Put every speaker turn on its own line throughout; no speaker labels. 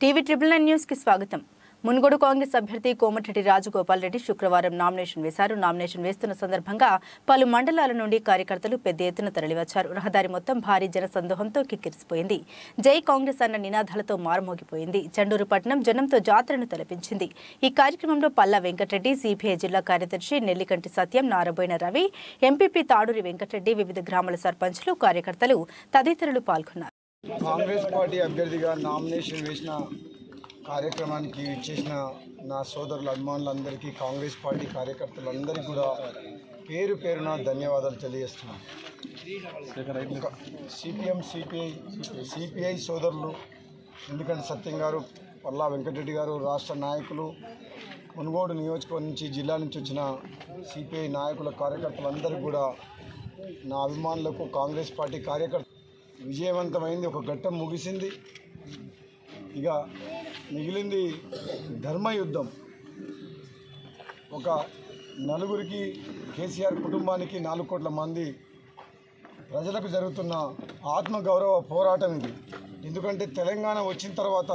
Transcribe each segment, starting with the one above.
TV ట్రిపుల్9 news కి స్వాగతం. మునుగోడు కాంగ్రెస్ అభ్యర్థి కోమటిరెడ్డి రాజగోపాల్ రెడ్డి శుక్రవారం నామినేషన్ వేశారు. నామినేషన్ వేస్తున్న సందర్భంగా పలు మండలాల నుండి కార్యకర్తలు పెద్ద ఎత్తున తరలివచ్చారు. రహదారి మొత్తం భారీ జనసందోహంతో కిక్కిరిసిపోయింది. జై కాంగ్రెస్ అన్న నినాదాలతో మారుమోగిపోయింది. చండూరు పట్టణం జనంతో జాతరను తలపించింది. ఈ కార్యక్రమంలో పల్లా వెంకటరెడ్డి, సిపిఐ జిల్లా కార్యదర్శి నెల్లికంటి సత్యం, నారబోయిన రవి, ఎంపీపీ తాడూరి వెంకటరెడ్డి, వివిధ గ్రామాల సర్పంచులు, కార్యకర్తలు తదితరులు పాల్గొన్నారు.
కాంగ్రెస్ పార్టీ అభ్యర్థిగా నామినేషన్ వేసిన కార్యక్రమానికి ఇచ్చేసిన నా సోదరుల అభిమానులందరికీ, కాంగ్రెస్ పార్టీ కార్యకర్తలందరికీ కూడా పేరు పేరున ధన్యవాదాలు తెలియజేస్తున్నాను. సిపిఎం, సిపిఐ సోదరులు ఎందుకంటే సత్యం గారు, పల్లా వెంకటరెడ్డి గారు, రాష్ట్ర నాయకులు, మునుగోడు నియోజకవర్గం నుంచి, జిల్లా నుంచి వచ్చిన సిపిఐ నాయకుల కార్యకర్తలందరికీ కూడా, నా అభిమానులకు, కాంగ్రెస్ పార్టీ కార్యకర్త విజయవంతమైంది. ఒక ఘట్టం ముగిసింది. ఇక మిగిలింది ధర్మయుద్ధం. ఒక నలుగురికి, కేసీఆర్ కుటుంబానికి 4 కోట్ల మంది ప్రజలకు జరుగుతున్న ఆత్మగౌరవ పోరాటం ఇది. ఎందుకంటే తెలంగాణ వచ్చిన తర్వాత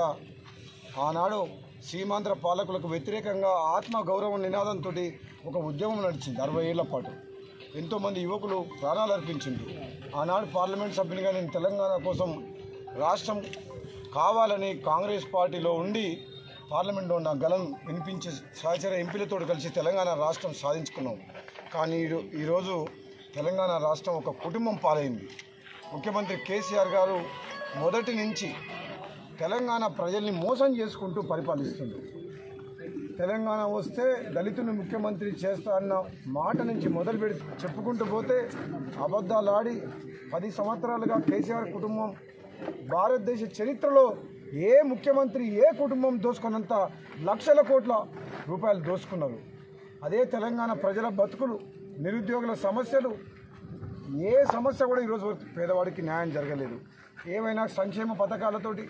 ఆనాడు సీమాంధ్ర పాలకులకు వ్యతిరేకంగా ఆత్మగౌరవ నినాదంతో ఒక ఉద్యమం నడిచింది 60 ఏళ్ల పాటు. ఎంతోమంది యువకులు ప్రాణాలు అర్పించింది. ఆనాడు పార్లమెంట్ సభ్యునిగా నేను తెలంగాణ కోసం రాష్ట్రం కావాలని కాంగ్రెస్ పార్టీలో ఉండి పార్లమెంట్లో ఉన్న గలం వినిపించే సహచర ఎంపీలతో కలిసి తెలంగాణ రాష్ట్రం సాధించుకున్నాం. కానీ ఈరోజు తెలంగాణ రాష్ట్రం ఒక కుటుంబం పాలైంది. ముఖ్యమంత్రి కేసీఆర్ గారు మొదటి నుంచి తెలంగాణ ప్రజల్ని మోసం చేసుకుంటూ పరిపాలిస్తుంది. తెలంగాణ వస్తే దళితుని ముఖ్యమంత్రి చేస్తా అన్న మాట నుంచి మొదలు పెట్టి చెప్పుకుంటూ పోతే అబద్ధాలు ఆడి 10 సంవత్సరాలుగా కేసీఆర్ కుటుంబం భారతదేశ చరిత్రలో ఏ ముఖ్యమంత్రి, ఏ కుటుంబం దోసుకున్నంత లక్షల కోట్ల రూపాయలు దోసుకున్నారు. అదే తెలంగాణ ప్రజల బతుకులు, నిరుద్యోగుల సమస్యలు, ఏ సమస్య కూడా ఈరోజు పేదవాడికి న్యాయం జరగలేదు. ఏమైనా సంక్షేమ పథకాలతోటి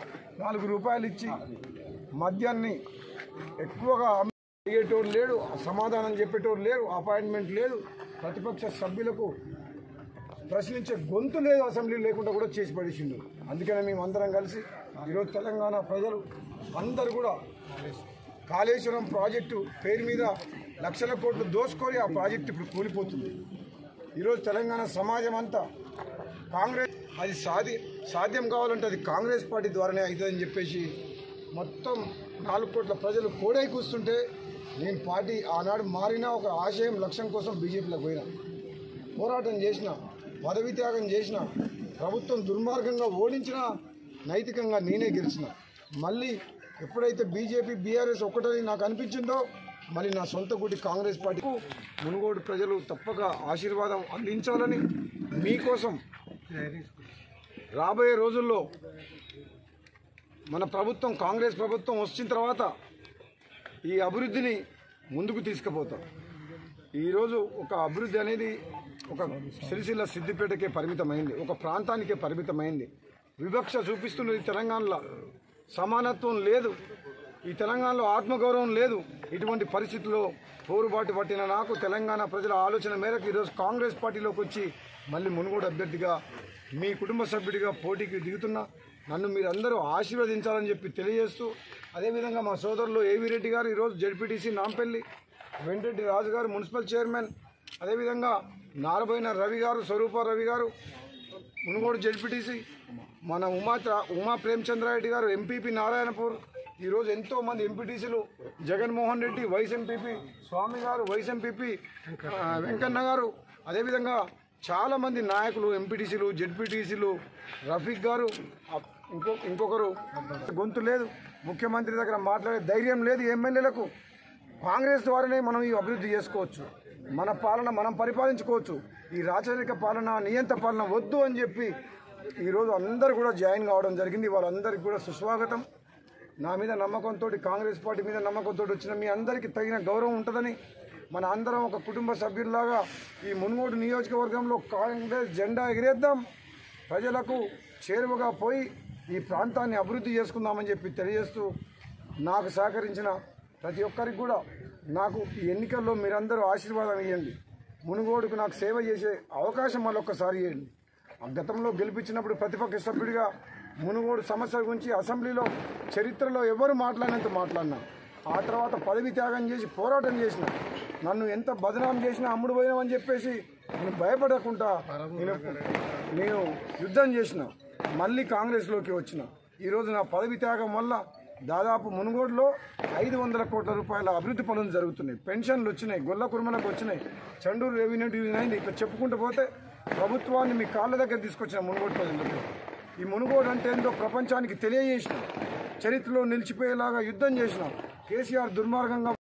4 రూపాయలు ఇచ్చి మద్యాన్ని ఎక్కువగా అడిగేటోడు లేడు, సమాధానం చెప్పేటోడు లేరు, అపాయింట్మెంట్ లేదు, ప్రతిపక్ష సభ్యులకు ప్రశ్నించే గొంతు లేదు, అసెంబ్లీ లేకుండా కూడా చేసి పడేసిండు. అందుకనే మేమందరం కలిసి ఈరోజు తెలంగాణ ప్రజలు అందరూ కూడా కాళేశ్వరం ప్రాజెక్టు పేరు మీద లక్షల కోట్లు దోసుకొని ఆ ప్రాజెక్టు ఇప్పుడు కూలిపోతుంది. ఈరోజు తెలంగాణ సమాజం అంతా కాంగ్రెస్ అది సాధ్యం కావాలంటే అది కాంగ్రెస్ పార్టీ ద్వారానే అవుతుందని చెప్పేసి మొత్తం 4 కోట్ల ప్రజలు కోడై కూస్తుంటే నేను పార్టీ ఆనాడు మారినా ఒక ఆశయం, లక్ష్యం కోసం బీజేపీలోకి పోయినా, పోరాటం చేసిన, పదవి త్యాగం చేసిన, ప్రభుత్వం దుర్మార్గంగా ఓడించినా నైతికంగా నేనే గెలిచిన. మళ్ళీ ఎప్పుడైతే బీజేపీ, బీఆర్ఎస్ ఒక్కటని నాకు అనిపించిందో మళ్ళీ నా సొంత గుడి కాంగ్రెస్ పార్టీకు మునుగోడు ప్రజలు తప్పక ఆశీర్వాదం అందించాలని, మీకోసం రాబోయే రోజుల్లో మన ప్రభుత్వం, కాంగ్రెస్ ప్రభుత్వం వచ్చిన తర్వాత ఈ అభివృద్ధిని ముందుకు తీసుకుపోతాం. ఈరోజు ఒక అభివృద్ధి అనేది ఒక సిరిసిల్ల, సిద్దిపేటకే పరిమితమైంది, ఒక ప్రాంతానికే పరిమితమైంది. వివక్ష చూపిస్తున్నది. తెలంగాణలో సమానత్వం లేదు, ఈ తెలంగాణలో ఆత్మగౌరవం లేదు. ఇటువంటి పరిస్థితుల్లో పోరుబాటు పట్టిన నాకు తెలంగాణ ప్రజల ఆలోచన మేరకు ఈరోజు కాంగ్రెస్ పార్టీలోకి వచ్చి మళ్ళీ మునుగోడు అభ్యర్థిగా, మీ కుటుంబ సభ్యుడిగా పోటీకి దిగుతున్నా. నన్ను మీరందరూ ఆశీర్వదించాలని చెప్పి తెలియజేస్తూ, అదేవిధంగా మా సోదరులు ఏవి రెడ్డి గారు ఈరోజు జడ్పీటీసీ నాంపల్లి, వెంకటరెడ్డి రాజు గారు మున్సిపల్ చైర్మన్, అదేవిధంగా నారబోయిన రవి గారు, స్వరూప రవి గారు మునుగోడు జడ్పీటీసీ, మన ఉమా ప్రేమచంద్రారెడ్డి గారు ఎంపీపీ నారాయణపూర్, ఈరోజు ఎంతోమంది ఎంపీటీసీలు, జగన్మోహన్ రెడ్డి వైస్ ఎంపీపీ, స్వామి గారు వైస్ ఎంపీపీ, వెంకన్న గారు, అదేవిధంగా చాలామంది నాయకులు, ఎంపీటీసీలు, జడ్పీటీసీలు, రఫీక్ గారు, ఇంకొకరు గొంతు లేదు, ముఖ్యమంత్రి దగ్గర మాట్లాడే ధైర్యం లేదు ఎమ్మెల్యేలకు. కాంగ్రెస్ ద్వారానే మనం ఈ అభివృద్ధి చేసుకోవచ్చు, మన పాలన మనం పరిపాలించుకోవచ్చు. ఈ రాచరిక పాలన, నియంత పాలన వద్దు అని చెప్పి ఈరోజు అందరూ కూడా జాయిన్ కావడం జరిగింది. వాళ్ళందరికీ కూడా సుస్వాగతం. నా మీద నమ్మకంతో, కాంగ్రెస్ పార్టీ మీద నమ్మకంతో వచ్చిన మీ అందరికీ తగిన గౌరవం ఉంటుందని, మన అందరం ఒక కుటుంబ సభ్యుల్లాగా ఈ మునుగోడు నియోజకవర్గంలో కాంగ్రెస్ జెండా ఎగిరేద్దాం, ప్రజలకు చేరువగా పోయి ఈ ప్రాంతాన్ని అభివృద్ధి చేసుకుందామని చెప్పి తెలియజేస్తూ, నాకు సహకరించిన ప్రతి ఒక్కరికి కూడా నాకు ఈ ఎన్నికల్లో మీరందరూ ఆశీర్వాదం ఇవ్వండి. మునుగోడుకు నాకు సేవ చేసే అవకాశం మళ్ళొక్కసారి ఇవ్వండి. గతంలో గెలిపించినప్పుడు ప్రతిపక్ష సభ్యుడిగా మునుగోడు సమస్య గురించి అసెంబ్లీలో చరిత్రలో ఎవరు మాట్లాడినంత మాట్లాడినా. ఆ తర్వాత పదవి త్యాగం చేసి పోరాటం చేసిన, నన్ను ఎంత బదనాం చేసినా అమ్ముడు పోయినామని చెప్పేసి నేను భయపడకుండా నేను యుద్ధం చేసిన, మళ్ళీ కాంగ్రెస్లోకి వచ్చిన. ఈరోజు నా పదవి త్యాగం వల్ల దాదాపు మునుగోడులో 500 కోట్ల రూపాయల అభివృద్ధి పనులు జరుగుతున్నాయి. పెన్షన్లు వచ్చినాయి, గొల్ల కుర్మలకు వచ్చినాయి, చండూరు రెవెన్యూ డివిజన్ అయింది. ఇట్లా చెప్పుకుంటూ పోతే ప్రభుత్వాన్ని మీ కాళ్ళ దగ్గర తీసుకొచ్చిన మునుగోడు ప్రజలకు. ఈ మునుగోడు అంటే ఏందో ప్రపంచానికి తెలియజేసిన, చరిత్రలో నిలిచిపోయేలాగా యుద్ధం చేసిన కేసీఆర్ దుర్మార్గంగా